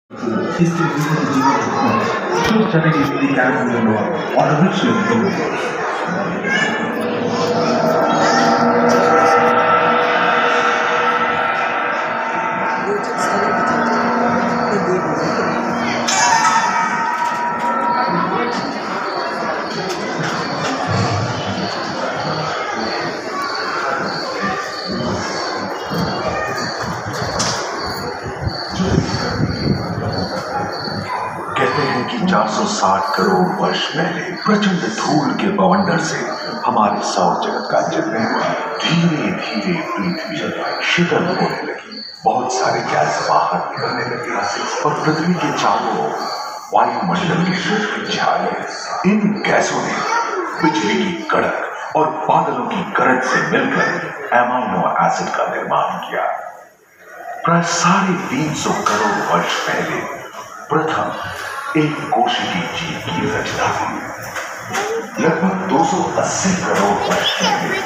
कहते हैं कि 460 करोड़ वर्ष पहले प्रचंड धूल के बवंडर से हमारे सौर जगत का जन्म हुआ। धीरे धीरे पृथ्वी शीतल होने लगी, बहुत सारे गैस बाहर निकलने लगे और पृथ्वी के चारों ओर वायुमंडल की शुष्क छाए। इन गैसों ने बिजली की कड़क और बादलों की गरज से मिलकर एमाइनो एसिड का निर्माण किया। प्राय 350 करोड़ वर्ष पहले प्रथम एक कोशिकीय जीव की रचना हुई। लगभग 280 करोड़ वर्ष पहले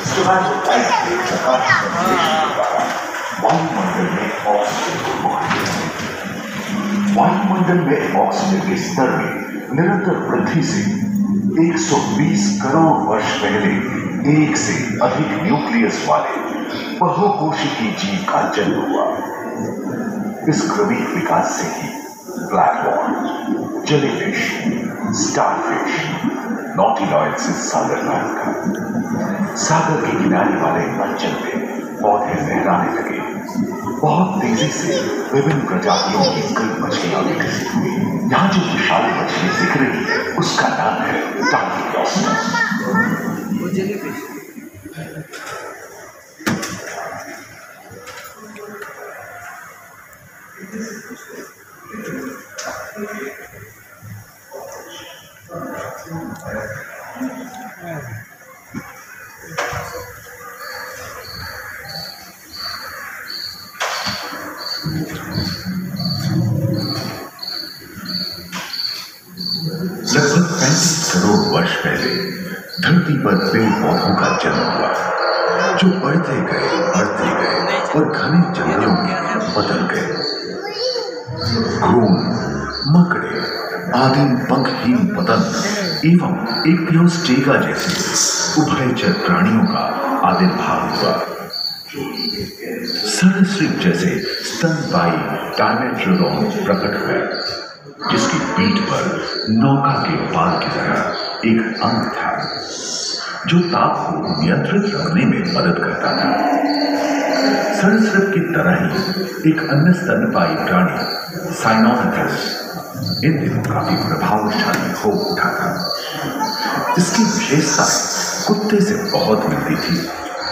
वायुमंडल में ऑक्सीजन के स्तर में निरंतर वृद्धि से 120 करोड़ वर्ष पहले एक से अधिक न्यूक्लियस वाले बहुकोशिकीय जीव का जन्म हुआ। इस क्रमिक विकास से ही black wall, jellyfish, starfish, nautiloids सागर का सागर के किनारे वाले अंचल में पौधे लहराने लगे। बहुत तेजी से विभिन्न प्रजातियों की कई मछलियां विकसित हुई। यहाँ जो विशाल मछली दिख रही है उसका नाम है टार्कियोस्टस। लगभग 35 करोड़ वर्ष पहले धरती पर पेड़ पौधों का जन्म हुआ, जो बढ़ते गए और घने जंगलों में बदल गए। घूम, मकड़े, आदिम पंखहीन पतंग एवं इक्तियोस्टेगा जैसे उभयचर प्राणियों का आविर्भाव हुआ। सरीसृप जैसे स्तनपायी डायमेट्रोडॉन प्रकट हुए, जिसकी पीठ पर नौका के पाल की तरह एक अंग था, जो ताप को नियंत्रित रखने में मदद करता था। सरीसृप की तरह ही एक अन्य स्तनपायी प्राणी साइनोथेरस इन दिनों काफी प्रभावशाली हो उठा था। इसकी विशेषता कुत्ते से बहुत मिलती थी।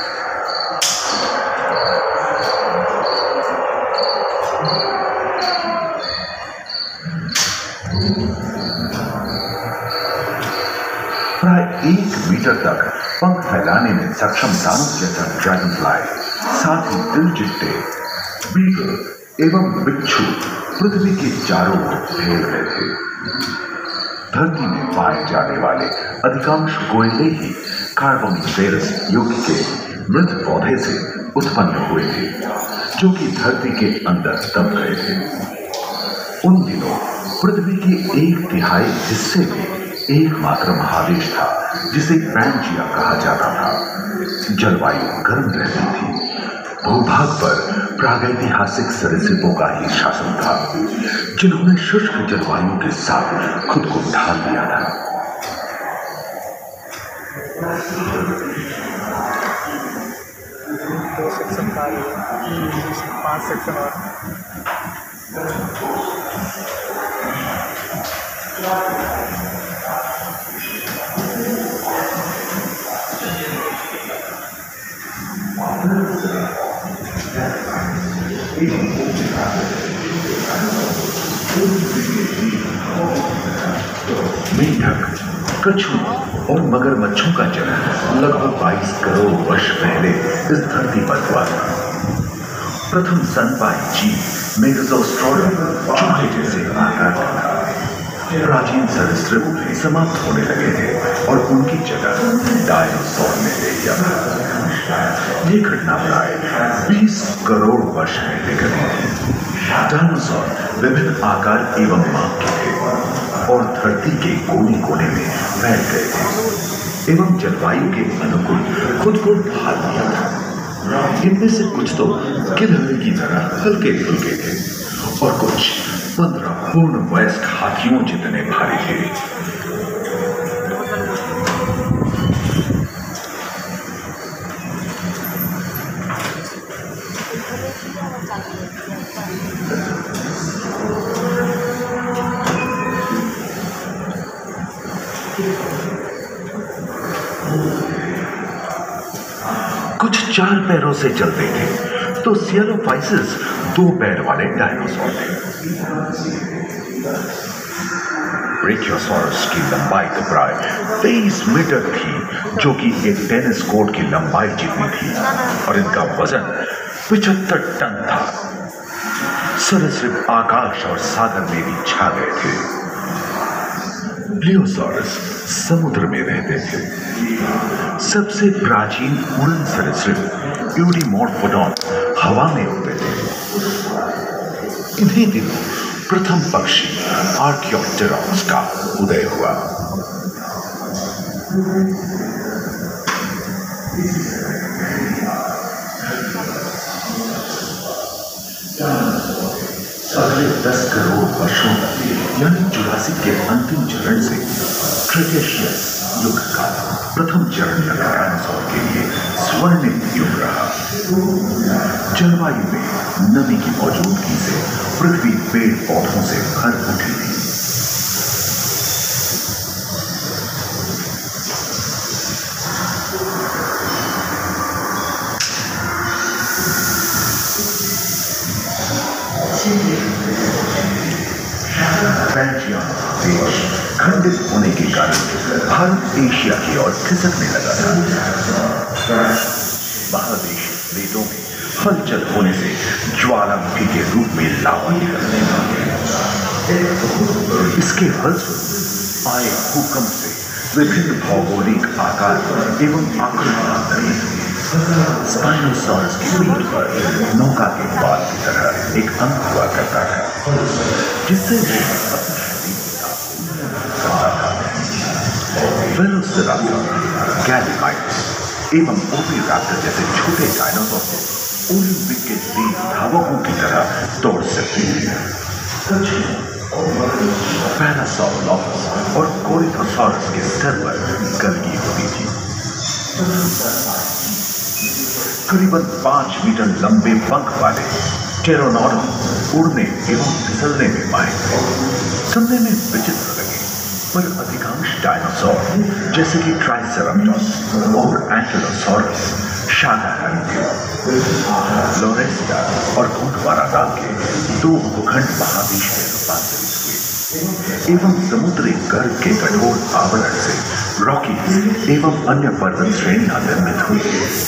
प्राय 1 मीटर तक पंख फैलाने में सक्षम दानव जैसा ड्रैगन फ्लाई, साथ ही दिलजिट्टे, बीगल एवं बिच्छू पृथ्वी के चारों ओर फैल रहे थे। धरती में पाए जाने वाले अधिकांश कोयले ही कार्बोनिफेरस युग के मृत पौधे से उत्पन्न हुए थे, जो कि धरती के अंदर दब गए थे। उन दिनों पृथ्वी के 1/3 हिस्से में एकमात्र महादेश था, जिसे पैंजिया कहा जाता था। जलवायु गर्म रहती थी। भूभाग पर प्रागैतिहासिक सरीसृपों का ही शासन था, जिन्होंने शुष्क जलवायु के साथ खुद को ढाल दिया था। मेंढक, कछुओं और मगरमच्छों का जन्म लगभग 22 करोड़ वर्ष पहले इस धरती पर हुआ था। प्रथम स्तनपायी जीव मेगाज़ोस्ट्रोडम चूहे जैसे आकार का था। प्राचीन सरीसृप समाप्त होने लगे थे और उनकी जगह डायनासोर ने ले लिया था। ये घटना प्राय 20 करोड़ वर्ष पहले घटी थी। डायनासोर विभिन्न आकार एवं माप के थे और धरती के कोने कोने में फैल गए थे एवं जलवायु के अनुकूल खुद को ढाल लिया था। इनमें से कुछ तो गिलहरी की तरह हल्के फुल्के थे और कुछ 15 पूर्ण वयस्क हाथियों जितने भारी थे। कुछ 4 पैरों से चलते थे तो सियालोफाइसिस 2 पैर वाले डायनासोर थे। ब्रेकियोसॉरस की लंबाई तो प्राय 23 मीटर थी, जो कि एक टेनिस कोर्ट की लंबाई जितनी थी, और इनका वजन 75 टन था। सरीसृप आकाश और सागर में भी छा गए थे। प्लियोसॉरस समुद्र में रहते थे। सबसे प्राचीन उड़न सरीसृप यूडीमोर्फोडॉन हवा में उड़ते थे। इन्हीं दिनों प्रथम पक्षी आर्कियोप्टेरॉक्स का उदय हुआ। अगले 10 करोड़ वर्षों तक यानी जुरासिक के अंतिम चरण से क्रेटेशियस युग का प्रथम चरण तक डायनासोर के लिए स्वर्णिम युग रहा। जलवायु में नमी की मौजूदगी से पृथ्वी पेड़ पौधों से भर उठी थी। देश खंडित होने के कारण भारत एशिया की ओर खिसकने लगा था। महादेश प्लेटों में हलचल होने से ज्वालामुखी के रूप में लावा निकलने लगा। इसके फलस्वरूप आए भूकंप से विभिन्न भौगोलिक आकार एवं आकृतियां बनी। स्पाइनोसॉरस की पीठ पर नौका के बाल की तरह एक अंग हुआ करता था, जिससे वो वेलोसिराप्टर, गैलीमाइट्स एवं ओविराप्टर जैसे छोटे डायनासोर को ओलंपिक के तेज धावकों की तरह दौड़ सकते थे। पैरासाउरोलॉफस और कोरिथोसॉरस के स्तर पर गलगी होती थी। करीबन 5 मीटर लंबे पंख वाले टेरोनोडॉन उड़ने एवं फिसलने में माहिर थे। सुनने में विचित्र लगे, पर अधिकांश डायनासोर जैसे कि ट्राइसेराटोप्स और एंकिलोसॉरस शाकाहारी थे। लोरेस्टा और गोंडवाना नाम के 2 भूखंड महादेश में रूपांतरित हुए एवं समुद्री गर्भ के कठोर आवरण से रॉकीज एवं अन्य पर्वत श्रेणियां निर्मित हुई।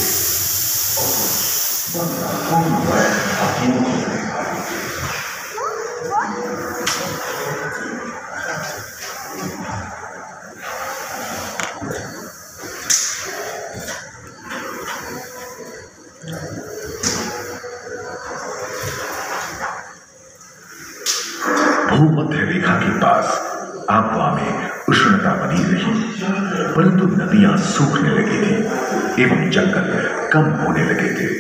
भूमध्य रेखा के पास आबवा में उष्णता बनी रही, परंतु नदियां सूखने लगी थी एवं जंगल कम होने लगे थे।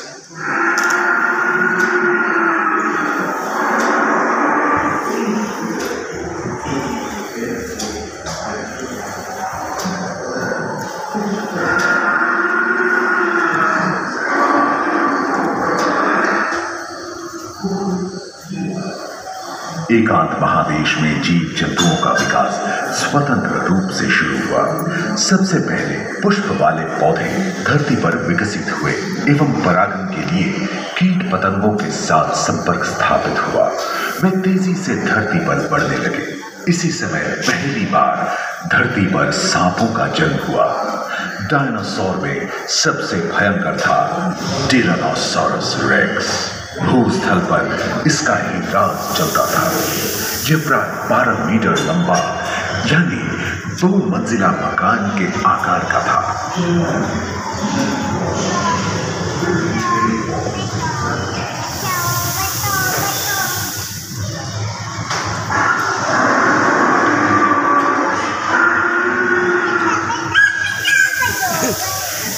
एकांत महादेश में जीव जंतुओं का विकास स्वतंत्र रूप से शुरू हुआ। सबसे पहले पुष्प वाले पौधे धरती पर विकसित हुए एवं परागण के लिए कीट पतंगों के साथ संपर्क स्थापित हुआ। वे तेजी से धरती पर बढ़ने लगे। इसी समय पहली बार धरती पर सांपों का जन्म हुआ। डायनासोर में सबसे भयंकर था टिरानोसॉरस रेक्स। भूस्थल पर इसका ही राज चलता था। यह प्राय 12 मीटर लंबा यानी 2 मंजिला मकान के आकार का था।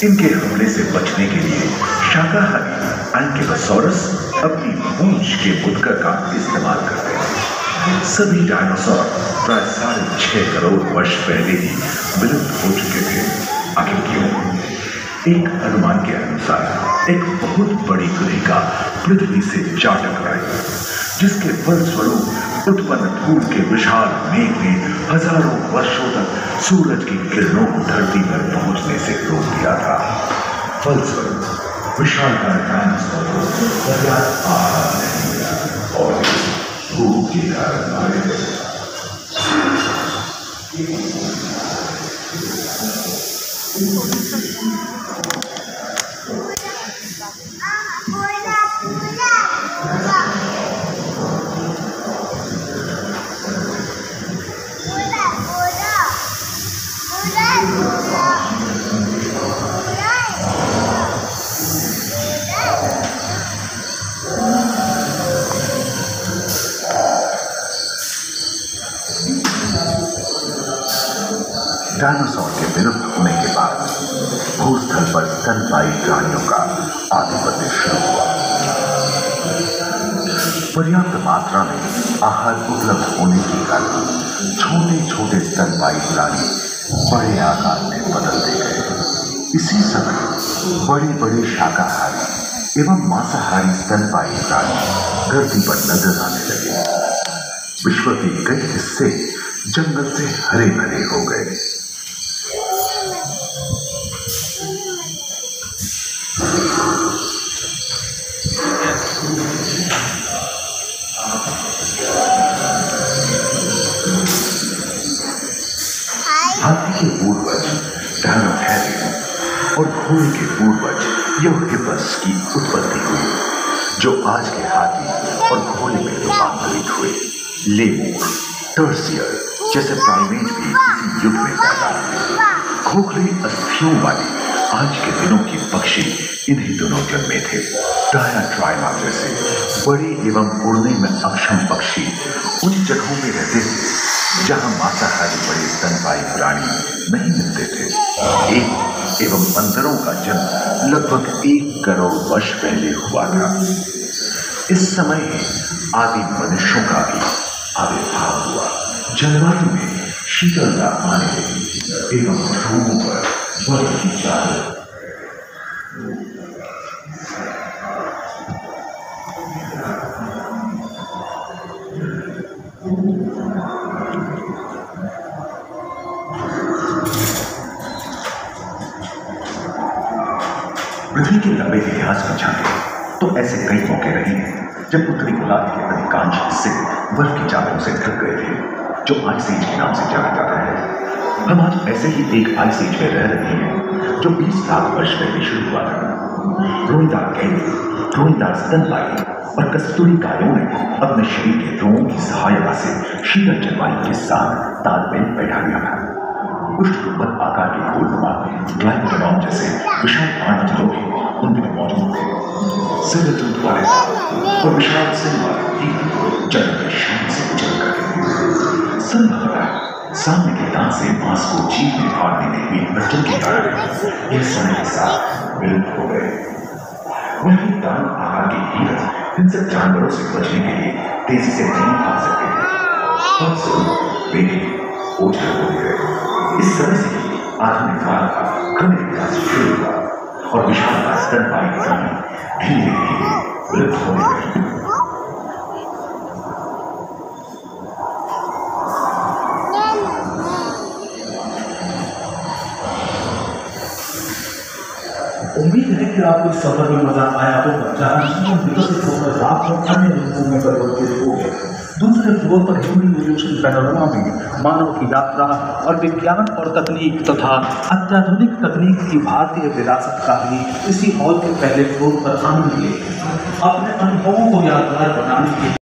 इनके हमले से बचने के लिए शाकाहारी एंकिलोसॉरस अपनी पूंछ के मुद्गर का इस्तेमाल करते हैं। सभी डायनासोर प्राय 6.5 करोड़ वर्ष पहले ही विलुप्त हो चुके थे। आखिर क्यों? एक अनुमान के अनुसार एक बहुत बड़ी गुलिका पृथ्वी से जा टकराई, जिसके फलस्वरूप उत्पन्न धूल के विशाल मेघ ने हजारों वर्षों तक सूरज की किरणों को धरती पर पहुंचने से रोक दिया था। फलस्वरूप विशालकाय डायनासोर को पर्याप्त आहार नहीं मिला और भूख के कारण मारे गए। डायनासोर के विलुप्त होने के बाद भूस्थल पर स्तनपायी प्राणियों का आधिपत्य शुरू हुआ। पर्याप्त मात्रा में आहार उपलब्ध होने के कारण छोटे छोटे स्तनपायी प्राणी बड़े आकार में बदलते गए। इसी समय बड़े बड़े शाकाहारी एवं मांसाहारी स्तनपायी प्राणी धरती पर नजर आने लगे। विश्व के कई हिस्से जंगल से हरे भरे हो गए। हाथी के पूर्वज डायनोथेरियन और घोड़े के पूर्वज यूरोहिपस की उत्पत्ति हुई, जो आज के हाथी और घोड़े में रूपांतरित हुए। लेमूर, टर्सियर जैसे प्राइमेट भी इसी युग में पैदा हुए। खोखले अस्थियों वाले आज के दिनों के पक्षी इन्हीं दोनों जन्मे थे। डायनाट्राइमा जैसे बड़े एवं उड़ने में अक्षम पक्षी उन जगहों में रहते थे जहां मांसाहारी बड़े स्तनपायी प्राणी नहीं मिलते थे। एक एवं बंदरों का जन्म लगभग 1 करोड़ वर्ष पहले हुआ था। इस समय आदि मनुष्यों का भी आविर्भाव हुआ। जलवायु में शीतलता आने लगी एवं ध्रुवों पर बर्फ की चादर। पृथ्वी के लंबे इतिहास को झांके तो ऐसे कई मौके रहे हैं जब उत्तरी गोलार्ध के अधिकांश हिस्से बर्फ की चादरों से ढक गए थे, जो आइस एज के नाम से जाना जाता है। हम आज ऐसे ही एक आइस एज में रह रहे हैं जो 20 लाख वर्ष पहले शुरू हुआ था। रोईदार कैदी, रोईदार स्तनपायी और कस्तूरी गायों ने अपने शरीर के रोमों की सहायता से शीतल जलवायु के साथ तालमेल बैठा लिया था। उष्णकटिबंध आकार के गोलनुमा ग्लाइकोडोन जैसे विशाल प्राणियों भी उन दिनों मौजूद थे। सिरदर्द वाले और विशाल सिंह वाले तीर जल के शान से उछल करते। संभवतः सामने के दांत से मांस को जीभ में फाड़ने में हुई अड़चन के कारण यह समय के साथ विलुप्त हो गए। वही दान आहार के हीरा हिंसक जानवरों से बचने के लिए तेजी से नहीं खा सकते थे, फलस्वरूप वे ओझल हो गए। इस समय से आधुनिक काल का क्रमिक विकास शुरू हुआ और विशाल स्तनपायी प्राणी धीरे धीरे विलुप्त होने लगे। उम्मीद है कि आपको इस सफर में मजा आया होगा, जहाँ जीवन विकसित होकर रात में अन्य रूपों में परिवर्तित हो गए। दूसरे फ्लोर पर ह्यूमन इवोल्यूशन पैनोरामा में मानव की यात्रा और विज्ञान और तकनीक तथा अत्याधुनिक तकनीक की भारतीय विरासत का भी इसी हॉल के पहले फ्लोर पर आनंद लिए। अपने अनुभवों को यादगार बनाने के